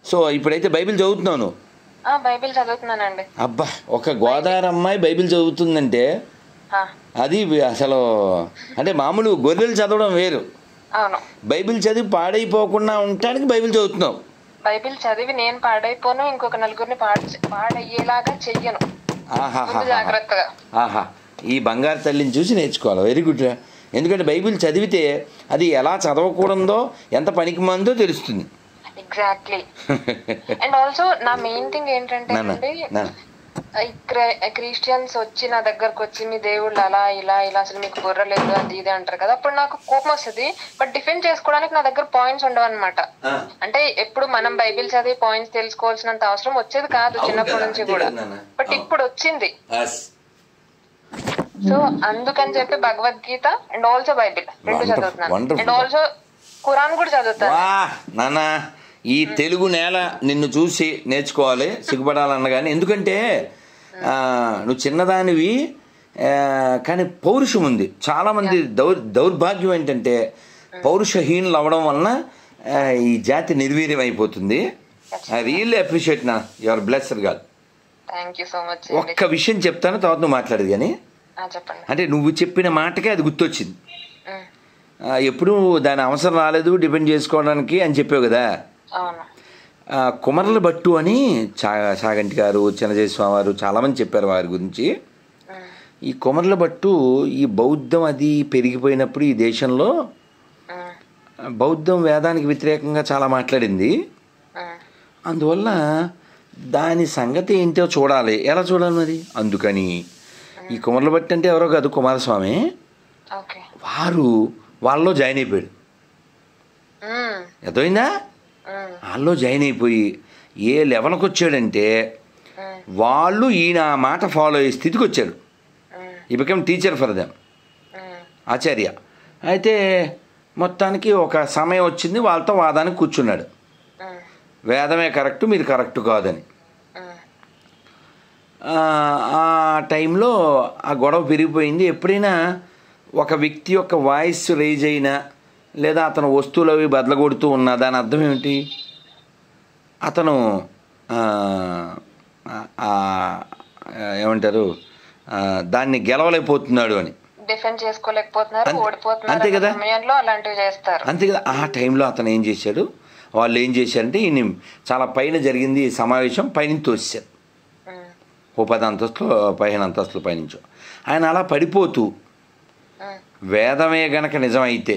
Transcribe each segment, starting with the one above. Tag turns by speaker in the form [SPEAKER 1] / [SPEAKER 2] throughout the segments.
[SPEAKER 1] So ఇప్పుడైతే Bible చదువుతున్నాను.
[SPEAKER 2] Bible చదువుతున్నానండి.
[SPEAKER 1] అబ్బా, ఒక గోదావరి అమ్మాయి బైబిల్ చదువుతుందంటే అది అసలు అంటే మామూలు గొర్రెలు చదవడం వేరు.
[SPEAKER 2] అవును,
[SPEAKER 1] బైబిల్ చదివి పాడైపోకుండా ఉండటానికి బైబిల్ చదువుతున్నావు.
[SPEAKER 2] బైబిల్ చదివి నేను పాడైపోను, ఇంకొక నలుగురిని పాడయ్యేలాగా చెయ్యను. జాగ్రత్తగా.
[SPEAKER 1] ఆహా, ఈ బంగారు తల్లిని చూసి నేర్చుకోవాలి. Very good. ఎందుకంటే బైబిల్ చదివితే అది ఎలా చదవకూడదో, ఎంత పనికి మందో తెలుస్తుంది.
[SPEAKER 2] ఎగ్జాక్ట్లీ. అండ్ ఆల్సో నా మెయిన్ థింగ్ ఏంటంటే క్రిస్టియన్స్ వచ్చి నా దగ్గరకు వచ్చి మీ దేవుళ్ళు అలా ఇలా ఇలా అసలు మీకు బుర్రలేదు అది ఇది అంటారు కదా, అప్పుడు నాకు కోపం వస్తుంది. బట్ డిఫెండ్ చేసుకోవడానికి నా దగ్గర పాయింట్స్ ఉండవు అనమాట. అంటే ఎప్పుడు మనం బైబిల్ చదివి పాయింట్స్ తెలుసుకోవాల్సినంత అవసరం వచ్చేది కాదు చిన్నప్పటి నుంచి కూడా, బట్ ఇప్పుడు వచ్చింది. సో అందుకని చెప్పి భగవద్గీత అండ్ ఆల్సో బైబిల్ రెండు చదువుతున్నాను. అండ్ ఆల్సో ఖురాన్ కూడా చదువుతాను.
[SPEAKER 1] ఈ తెలుగు నేల నిన్ను చూసి నేర్చుకోవాలి, సిగ్గుపడాలన్న. కానీ ఎందుకంటే నువ్వు చిన్నదానివి కానీ పౌరుషం ఉంది. చాలామంది దౌర్భాగ్యం ఏంటంటే పౌరుషహీనులు అవ్వడం వలన ఈ జాతి నిర్వీర్యం అయిపోతుంది. ఐ రియల్లీ అప్రిషియేట్ నా యువర్ బ్లెస్డ్ గర్ల్. ఒక్క విషయం చెప్తాను, తర్వాత నువ్వు మాట్లాడేది. కానీ అంటే నువ్వు చెప్పిన మాటకే అది గుర్తొచ్చింది. ఎప్పుడు దాని అవసరం రాలేదు డిపెండ్ చేసుకోవడానికి అని చెప్పావు కదా. కుమరల భట్టు అని చాగంటి గారు, చిన్నజయ స్వామి వారు చాలామంది చెప్పారు వారి గురించి. ఈ కుమరల భట్టు ఈ బౌద్ధం అది పెరిగిపోయినప్పుడు ఈ దేశంలో బౌద్ధం వేదానికి వ్యతిరేకంగా చాలా మాట్లాడింది. అందువల్ల దాని సంగతి ఏంటో చూడాలి. ఎలా చూడాలి మరి? అందుకని ఈ కుమరల భట్టు అంటే ఎవరో కాదు, కుమారస్వామి. వాళ్ళలో జాయిన్ అయిపోయాడు. అర్థమైందా? వాళ్ళలో జాయిన్ అయిపోయి ఏ లెవెల్కి వచ్చాడంటే వాళ్ళు ఈయన మాట ఫాలో అయ్యే స్థితికి వచ్చాడు. ఈ become teacher for them, Acharya. అయితే మొత్తానికి ఒక సమయం వచ్చింది, వాళ్ళతో వాదానికి కూర్చున్నాడు. వేదమే కరెక్టు, మీరు కరెక్టు కాదని. ఆ టైంలో ఆ గొడవ పెరిగిపోయింది. ఎప్పుడైనా ఒక వ్యక్తి యొక్క వాయిస్ రైజ్ అయినా లేదా అతను వస్తువులు అవి బదలగొడుతూ ఉన్నా దాని అర్థం ఏమిటి? అతను ఏమంటారు, దాన్ని గెలవలేకపోతున్నాడు అని, అంతే కదా. అంతే కదా. ఆ టైంలో అతను ఏం చేశాడు, వాళ్ళు ఏం చేశారంటే ఈయన చాలా పైన జరిగింది ఈ సమావేశం, పైన తోసారు. ఓ 10 అంతస్తులు 15 అంతస్తులు పైనుంచో. ఆయన అలా పడిపోతూ వేదమే గనక నిజమైతే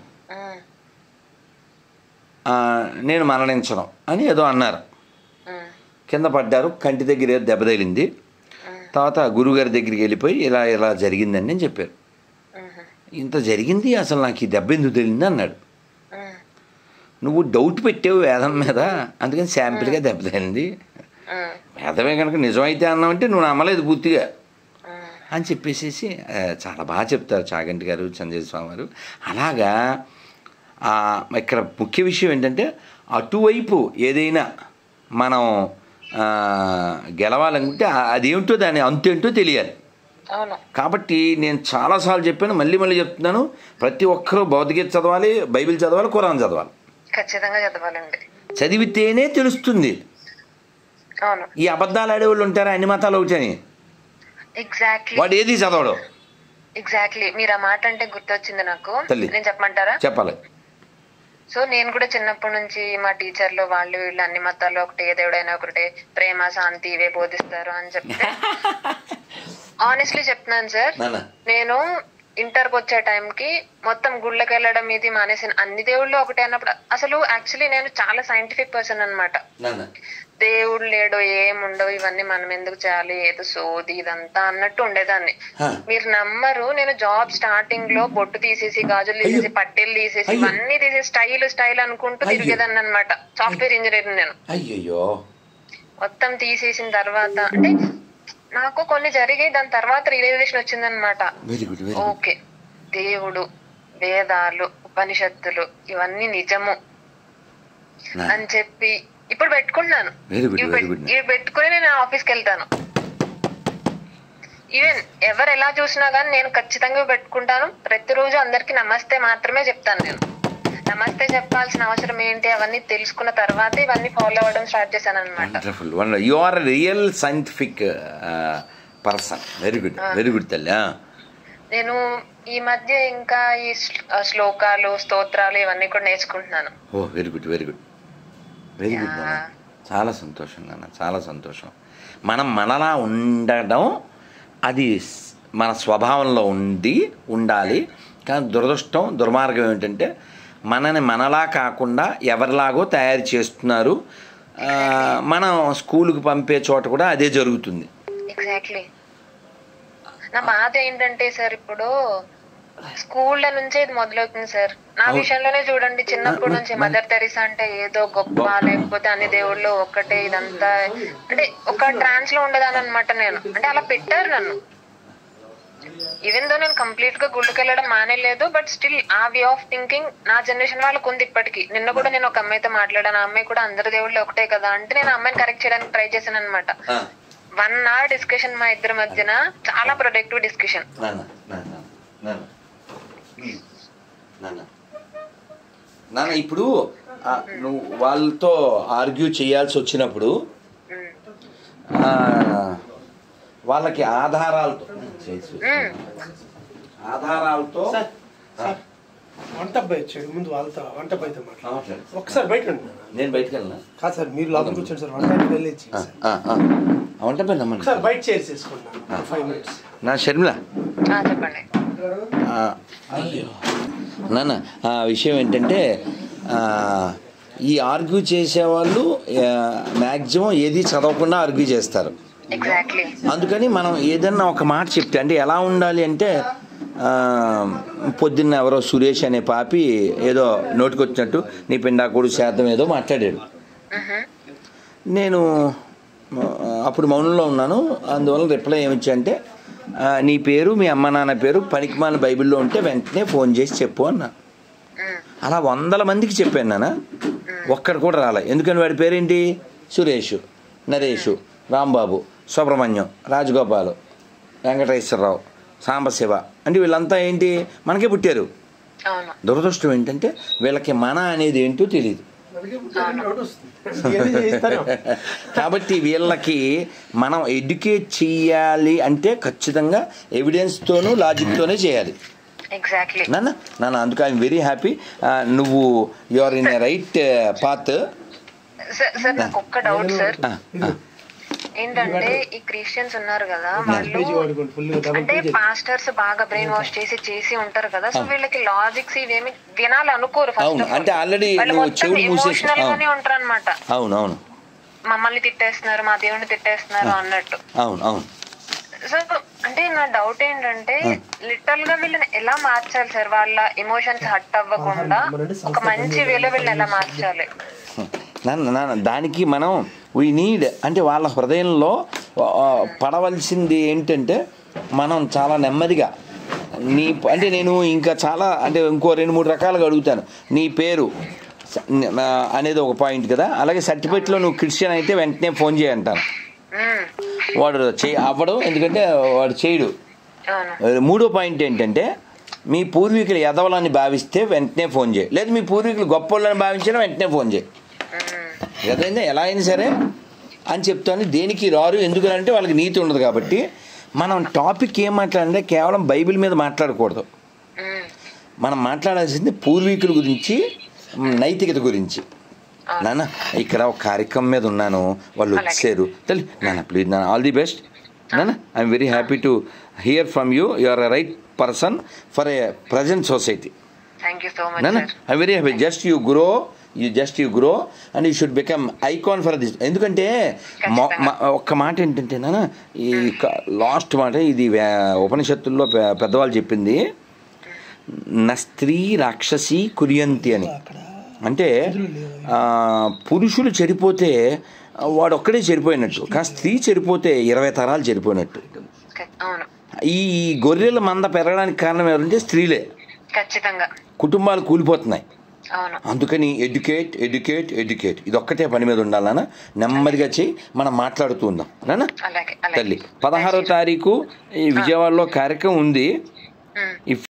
[SPEAKER 1] నేను మరణించను అని ఏదో అన్నారు. కింద పడ్డారు, కంటి దగ్గర దెబ్బ తగిలింది. తర్వాత గురువుగారి దగ్గరికి వెళ్ళిపోయి ఇలా ఇలా జరిగిందని నేను చెప్పారు. ఇంత జరిగింది, అసలు నాకు ఈ దెబ్బ ఎందుకు తగిలింది అన్నాడు. నువ్వు డౌట్ పెట్టావు వేదం మీద, అందుకని శాంపిల్గా దెబ్బ తగిలింది. వేదమే కనుక నిజమైతే అన్నామంటే నువ్వు నమ్మలేదు పూర్తిగా అని చెప్పేసేసి చాలా బాగా చెప్తారు చాగంటి గారు, చంద్రజయ స్వామి గారు. అలాగా ఇక్కడ ముఖ్య విషయం ఏంటంటే అటువైపు ఏదైనా మనం గెలవాలనుకుంటే అదేమిటో దాని అంతేంటో తెలియాలి. కాబట్టి నేను చాలాసార్లు చెప్పాను, మళ్ళీ మళ్ళీ చెప్తున్నాను, ప్రతి ఒక్కరూ భగవద్గీత చదవాలి, బైబిల్ చదవాలి, ఖురాన్ చదవాలి.
[SPEAKER 2] ఖచ్చితంగా చదవాలండి.
[SPEAKER 1] చదివితేనే తెలుస్తుంది. ఈ అబద్ధాలు ఆడేవాళ్ళు ఉంటారా అన్ని మతాలు ఒకటని, వాడు ఏది చదవడు.
[SPEAKER 2] ఎగ్జాక్ట్లీ. మీరు ఆ మాట అంటే గుర్తొచ్చింది నాకు. నేను చెప్పమంటారా?
[SPEAKER 1] చెప్పాలి.
[SPEAKER 2] సో నేను కూడా చిన్నప్పటి నుంచి మా టీచర్లు వాళ్ళు వీళ్ళు అన్ని మతాల్లో ఒకటే, దేవుడైనా ఒకటే, ప్రేమ శాంతి ఇవే బోధిస్తారు అని చెప్తే ఆనెస్ట్లీ చెప్తున్నాను సార్, నేను ఇంటర్కి వచ్చే టైంకి మొత్తం గుళ్ళకి వెళ్ళడం ఇది మానేసిన, అన్ని దేవుళ్ళు ఒకటే అన్నప్పుడు అసలు యాక్చువల్లీ నేను చాలా సైంటిఫిక్ పర్సన్ అనమాట. దేవుడు లేడు, ఏముండవు, ఇవన్నీ మనం ఎందుకు చేయాలి, ఏదో సోది ఇదంతా అన్నట్టు ఉండేదాన్ని. మీరు నమ్మరు, నేను జాబ్ స్టార్టింగ్ లో బొట్టు తీసేసి, గాజులు తీసేసి, పట్టెలు తీసేసి, ఇవన్నీ తీసేసి స్టైల్ అనుకుంటూ తిరిగేదాన్ని అనమాట. సాఫ్ట్వేర్ ఇంజనీర్ నేను. మొత్తం తీసేసిన తర్వాత అంటే నాకు కొన్ని జరిగాయి, దాని తర్వాత రియలైజేషన్ వచ్చిందనమాట. ఓకే, దేవుడు, వేదాలు, ఉపనిషత్తులు ఇవన్నీ నిజము అని చెప్పి ఇప్పుడు పెట్టుకున్నాను. ఇవి పెట్టుకుని నేను ఆఫీస్కి వెళ్తాను. ఈవెన్ ఎవరు ఎలా చూసినా గానీ నేను ఖచ్చితంగా పెట్టుకుంటాను. ప్రతిరోజు అందరికి నమస్తే మాత్రమే చెప్తాను. నమస్తే చెప్పాల్సిన అవసరం ఏంటి అవన్నీ తెలుసుకున్న తర్వాత ఇవన్నీ ఫాలో అవ్వడం స్టార్ట్ చేశాను అనమాట.
[SPEAKER 1] Wonderful wonder you are real scientific person. Very good very good తల్లి.
[SPEAKER 2] నేను ఈ మధ్య ఇంకా ఈ శ్లోకాలు స్తోత్రాలు ఇవన్నీ కూడా నేర్చుకుంటున్నాను.
[SPEAKER 1] Oh very good very good very good నాన్న. చాలా సంతోషం నాన్న, చాలా సంతోషం. మనం మనలా ఉండడం అది మన స్వభావంలో ఉండాలి. కానీ దురదృష్టం దుర్మార్గం ఏమిటంటే మనని మనలా కాకుండా ఎవరిలాగో తయారు చేస్తున్నారు. మనం స్కూల్కి పంపే చోట కూడా అదే జరుగుతుంది.
[SPEAKER 2] ఎగ్జాక్ట్లీ. నా బాధ ఏంటంటే సార్ ఇప్పుడు స్కూళ్ళ నుంచే ఇది మొదలవుతుంది సార్. నా విషయంలోనే చూడండి, చిన్నప్పటి నుంచి మదర్ తెరీసా అంటే ఏదో గొప్ప, లేకపోతే అన్ని దేవుళ్ళు ఒక్కటే, ఇదంతా అంటే ఒక ట్రాన్స్ లో ఉండేదాని అనమాట నేను. అంటే అలా పెట్టారు నన్ను. ఈవెన్ దో నేను కంప్లీట్ గా గుళ్ళకి వెళ్ళడం మానేలేదు, బట్ స్టిల్ ఆ వే ఆఫ్ థింకింగ్ నా జనరేషన్ వాళ్ళకు ఉంది ఇప్పటికీ. నిన్న కూడా నేను ఒక అమ్మాయితో మాట్లాడాను. ఆ అమ్మాయి కూడా అందరి దేవుళ్ళు ఒకటే కదా అంటే నేను ఆ అమ్మాయిని కరెక్ట్ చేయడానికి ట్రై చేశాను అనమాట. 1 hour డిస్కషన్ మా ఇద్దరి మధ్యన, చాలా ప్రొడక్టివ్ డిస్కషన్.
[SPEAKER 1] నాన్న ఇప్పుడు నువ్వు వాళ్ళతో ఆర్గ్యూ చేయాల్సి వచ్చినప్పుడు వాళ్ళకి ఆధారాలతో
[SPEAKER 3] వంట అబ్బాయి వచ్చాడు ముందు, వాళ్ళతో వంట అబ్బాయితో మాట్లాడు. ఒకసారి బయట
[SPEAKER 1] నేను బయటకు వెళ్ళినా
[SPEAKER 3] కాదు సార్, మీరు లోపల కూర్చోండి సార్. వంట వెళ్ళి
[SPEAKER 1] వంట పని రమ్మని
[SPEAKER 3] ఒకసారి బయట చేసి చేసుకుంటాను 5 minutes.
[SPEAKER 1] నా షర్మిల
[SPEAKER 2] చెప్పండి.
[SPEAKER 1] నాన్న ఆ విషయం ఏంటంటే ఈ ఆర్గ్యూ చేసేవాళ్ళు మ్యాక్సిమం ఏది చదవకుండా ఆర్గ్యూ చేస్తారు. అందుకని మనం ఏదన్నా ఒక మాట చెప్తే అంటే ఎలా ఉండాలి అంటే పొద్దున్న ఎవరో సురేష్ అనే పాపి ఏదో నోటికొచ్చినట్టు నీ పిండాకుడు శాతం ఏదో మాట్లాడాడు. నేను అప్పుడు మౌనంలో ఉన్నాను. అందువల్ల రిప్లై ఏమిచ్చా అంటే నీ పేరు మీ అమ్మ నాన్న పేరు పనికిమాల బైబిల్లో ఉంటే వెంటనే ఫోన్ చేసి చెప్పు అన్నా. అలా 100 మందికి చెప్పాను నాన్న, ఒక్కడు కూడా రాలే. ఎందుకని వాడి పేరేంటి? సురేష్, నరేష్, రాంబాబు, సుబ్రహ్మణ్యం, రాజగోపాలు, వెంకటేశ్వరరావు, సాంబశివ అంటే వీళ్ళంతా ఏంటి మనకే పుట్టారు. దురదృష్టం ఏంటంటే వీళ్ళకి మన అనేది ఏంటో తెలియదు. కాబట్టి వీళ్ళకి మనం ఎడ్యుకేట్ చేయాలి అంటే ఖచ్చితంగా ఎవిడెన్స్తోనూ లాజిక్తోనే చేయాలి. నాన్న అందుకు ఐఎమ్ వెరీ హ్యాపీ. నువ్వు you are in a right path.
[SPEAKER 2] ఒక్క డౌట్ సార్ ఏంటంటే ఈ క్రిస్టియన్స్ ఉన్నారు కదా, వాళ్ళు అంటే పాస్టర్స్ బాగా బ్రెయిన్ వాష్ చేసి ఉంటారు కదా, సో వీళ్ళకి లాజిక్స్ ఇవేమి వినాలి అనుకోరు.
[SPEAKER 1] అంటే ఆల్రెడీ
[SPEAKER 2] ఎమోషనల్ గానే ఉంటారు అనమాట.
[SPEAKER 1] అవునవును,
[SPEAKER 2] మమ్మల్ని తిట్టేస్తున్నారు, మా దేవుడిని తిట్టేస్తున్నారు అన్నట్టు.
[SPEAKER 1] అవును.
[SPEAKER 2] సో అంటే నా డౌట్ ఏంటంటే లిటరల్ గా వీళ్ళని ఎలా మార్చాలి సార్? వాళ్ళ ఎమోషన్స్ హర్ట్ అవ్వకుండా ఒక మంచి వేలో వీళ్ళని ఎలా మార్చాలి?
[SPEAKER 1] నాన్న దానికి మనం వీ నీడ్ అంటే వాళ్ళ హృదయంలో పడవలసింది ఏంటంటే మనం చాలా నెమ్మదిగా అంటే నేను ఇంకా చాలా అంటే ఇంకో 2-3 రకాలుగా అడుగుతాను. నీ పేరు అనేది ఒక పాయింట్ కదా, అలాగే సర్టిఫికెట్లో నువ్వు క్రిస్టియన్ అయితే వెంటనే ఫోన్ చేయంటాను. వాడు అవ్వడు, ఎందుకంటే వాడు చేయడు. 3వ పాయింట్ ఏంటంటే మీ పూర్వీకులు ఎదవలని భావిస్తే వెంటనే ఫోన్ చేయి, లేదు మీ పూర్వీకులు గొప్ప భావించినా వెంటనే ఫోన్ చేయి. ఏదైనా ఎలా అయినా సరే అని చెప్తాను. దేనికి రారు, ఎందుకంటే వాళ్ళకి నీతి ఉండదు. కాబట్టి మనం టాపిక్ ఏం మాట్లాడాలంటే కేవలం బైబిల్ మీద మాట్లాడకూడదు. మనం మాట్లాడాల్సింది పూర్వీకుల గురించి, నైతికత గురించి. నాన్న ఇక్కడ ఒక కార్యక్రమం మీద ఉన్నాను, వాళ్ళు వచ్చారు. తల్లి నాన్న ప్లీజ్ నాన్న, ఆల్ ది బెస్ట్ నాన్న. I'm very happy to hear from you. You are a right person for a present society. నాన్న I'm very happy. Just you grow and you should become icon for this. ఎందుకంటే ఒక్క మాట ఏంటంటే నాన్న, ఈ last మాట ఇది ఉపనిషత్తుల్లో పెద్దవాళ్ళు చెప్పింది, నా స్త్రీ రాక్షసి కురియంతి అని. అంటే పురుషులు చెడిపోతే వాడు ఒక్కడే చెడిపోయినట్టు, కానీ స్త్రీ చెడిపోతే 20 తరాలు చెడిపోయినట్టు. ఈ గొర్రెల మంద పెరగడానికి కారణం ఎవరంటే స్త్రీలే. కుటుంబాలు కూలిపోతున్నాయి. అందుకని ఎడ్యుకేట్ ఇది ఒక్కటే పని మీద ఉండాలన్నా. నెమ్మదిగా చేయి, మనం మాట్లాడుతూ ఉందాం నాన్న. తల్లి 16వ తారీఖు ఈ విజయవాడలో కార్యక్రమం ఉంది.